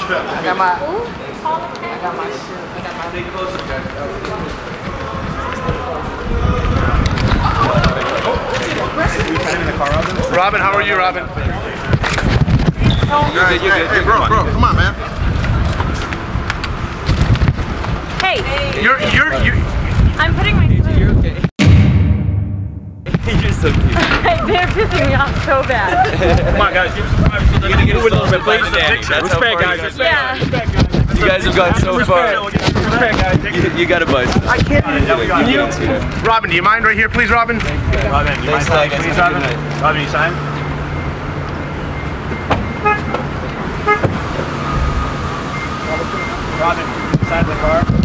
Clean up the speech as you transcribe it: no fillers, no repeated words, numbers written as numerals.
Robin, how are you, Robin? Hey, bro, come on, man. Hey. You're. I'm putting my foot. You're okay. You're so cute. They're pissing me off so bad. Come on, guys. Give us some privacy. You're gonna get a little bit by the nanny. Respect, guys. Respect. Yeah. You guys have gone so far. Respect, guys. You got a bicycle. I can't. You didn't see that. Robin, do you mind right here, please, Robin? Robin, you mind signing, please, Robin? Robin, you sign? Robin, sign the car.